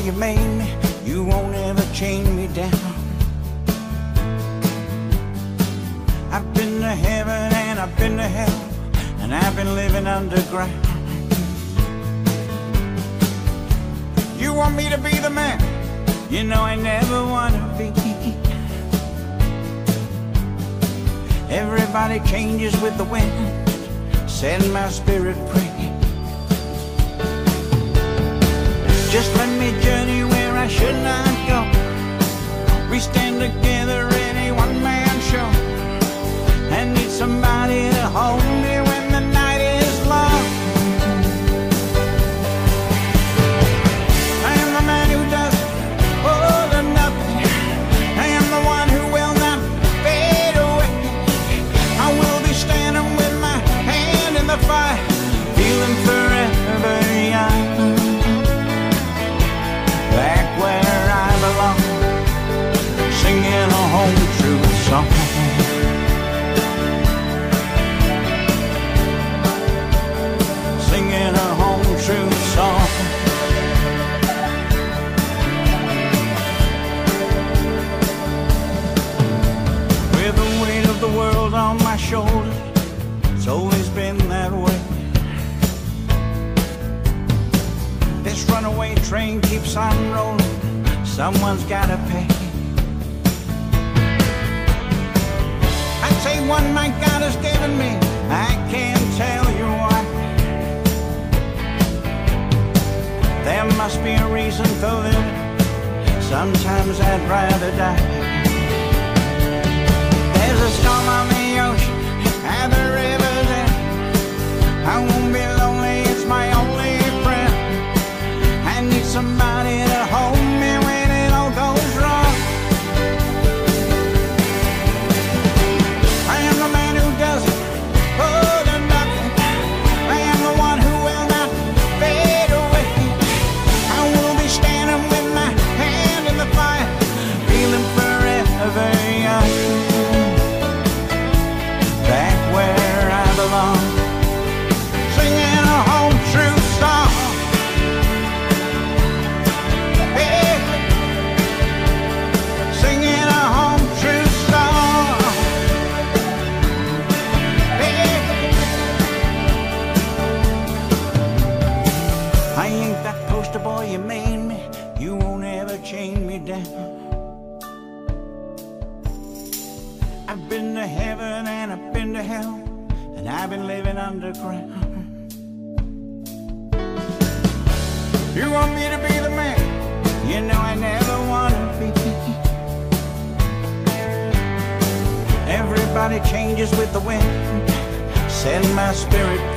you made me, you won't ever chain me down. I've been to heaven and I've been to hell, and I've been living underground. You want me to be the man, you know I never want to be. Everybody changes with the wind, set my spirit free. Just let me journey where I should not go. We stand together in a one-man show. I need somebody to hold me when the night is long. I am the man who doesn't hold to nothing. I am the one who will not fade away. I will be standing with my hand in the fire, feeling forever young. Back where I belong, singing a home true song. Singing a home true song. With the weight of the world on my shoulders, it's always been that way. This runaway train keeps on rolling, someone's gotta pay. I'd say one my God has given me, I can't tell you why. There must be a reason for living, sometimes I'd rather die. There's a storm on the ocean, and the river's end. I won't be lonely, it's my only friend. I need somebody to hold me when it all goes wrong. I am the man who doesn't hold to nothing. I am the one who will not fade away. I will be standing with my hand in the fire, feeling forever young. Back where I belong, singing a home true song. Singing a home true song. I ain't that poster boy you made me, you won't ever chain me down. I've been to heaven and I've been to hell, and I've been living underground. You want me to be the man, you know I never want to be. Everybody changes with the wind, set my spirit free.